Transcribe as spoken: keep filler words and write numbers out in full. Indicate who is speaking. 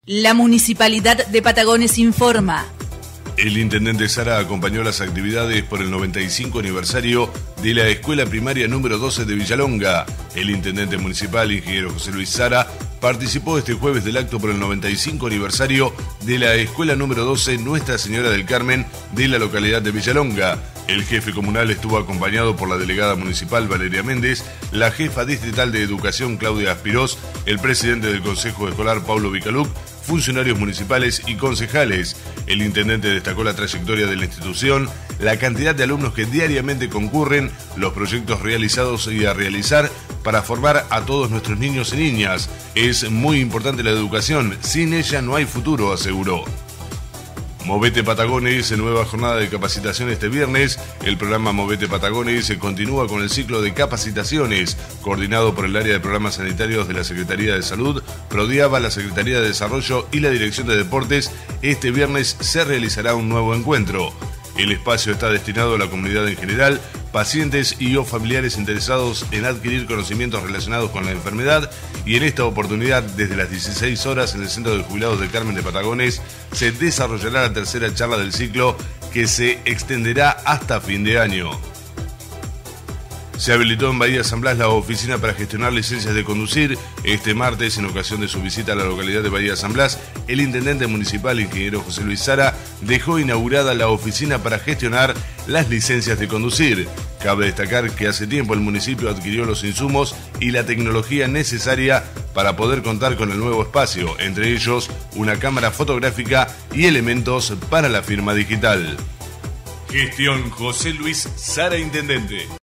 Speaker 1: La Municipalidad de Patagones informa.
Speaker 2: El intendente Sara acompañó las actividades por el noventa y cinco aniversario de la Escuela Primaria número doce de Villalonga. El intendente municipal, ingeniero José Luis Sara, participó este jueves del acto por el noventa y cinco aniversario de la Escuela número doce Nuestra Señora del Carmen de la localidad de Villalonga. El jefe comunal estuvo acompañado por la delegada municipal Valeria Méndez, la jefa distrital de Educación Claudia Aspirós, el presidente del Consejo Escolar Paulo Vicaluc, funcionarios municipales y concejales. El intendente destacó la trayectoria de la institución, la cantidad de alumnos que diariamente concurren, los proyectos realizados y a realizar para formar a todos nuestros niños y niñas. Es muy importante la educación, sin ella no hay futuro, aseguró. Movete Patagones, nueva jornada de capacitación este viernes. El programa Movete Patagones continúa con el ciclo de capacitaciones, coordinado por el área de programas sanitarios de la Secretaría de Salud, Prodiaba, la Secretaría de Desarrollo y la Dirección de Deportes. Este viernes se realizará un nuevo encuentro. El espacio está destinado a la comunidad en general, pacientes y o familiares interesados en adquirir conocimientos relacionados con la enfermedad, y en esta oportunidad, desde las dieciséis horas en el Centro de Jubilados del Carmen de Patagones, se desarrollará la tercera charla del ciclo, que se extenderá hasta fin de año. Se habilitó en Bahía San Blas la oficina para gestionar licencias de conducir. Este martes, en ocasión de su visita a la localidad de Bahía San Blas, el intendente municipal, ingeniero José Luis Sara, dejó inaugurada la oficina para gestionar las licencias de conducir. Cabe destacar que hace tiempo el municipio adquirió los insumos y la tecnología necesaria para poder contar con el nuevo espacio, entre ellos una cámara fotográfica y elementos para la firma digital. Gestión José Luis Sara, intendente.